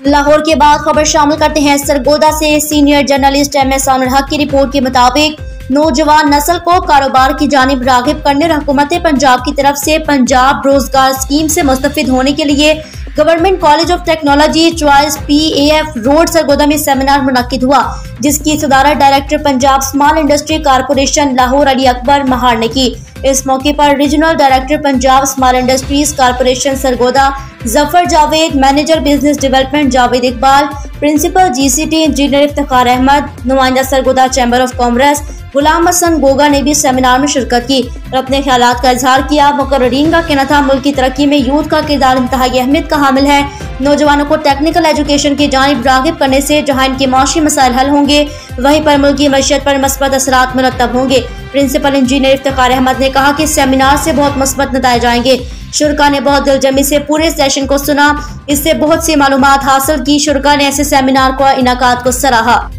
लाहौर के बाद खबर शामिल करते हैं सरगोदा से। सीनियर जर्नलिस्ट MS आमिर हक की रिपोर्ट के मुताबिक नौजवान नस्ल को कारोबार की जानिब राग़िब करने और हुकूमत पंजाब की तरफ से पंजाब रोजगार स्कीम से मुस्तफिद होने के लिए Government College of Technology choice PAF Road Sargodha में सेमिनार मुनक्किद हुआ, जिसकी सदारत director Punjab Small Industry Corporation Lahore Ali Akbar Mahar ने की। इस मौके पर Regional Director Punjab Small Industries Corporation Sargodha Zafar Javed, manager business development Javed Iqbal, principal GCT engineer Iftikhar Ahmad, नुमाइंदा Sargodha Chamber of Commerce Ghulam Hasan Goga ने भी सेमिनार में शिरकत की और अपने ख्यालात का इजहार किया। मुकर्रीन का कहना था, मुल्क की तरक्की में यूथ का किरदार इंतहाई अहमियत का हामिल है। नौजवानों को टेक्निकल एजुकेशन की जानिब राग़िब करने से जहाँ इनके माशी मसाइल हल होंगे, वहीं पर मुल्क की मईशत पर मस्बत असरात मुरतब होंगे। प्रिंसिपल इंजीनियर इफ्तिखार अहमद ने कहा कि सेमिनार से बहुत मस्बत नतीजे आएंगे। शुरका ने बहुत दिलजमी से पूरे सेशन को सुना, इससे बहुत सी मालूमात हासिल की। शुरका ने ऐसे सेमिनार को इनाकात को सराहा।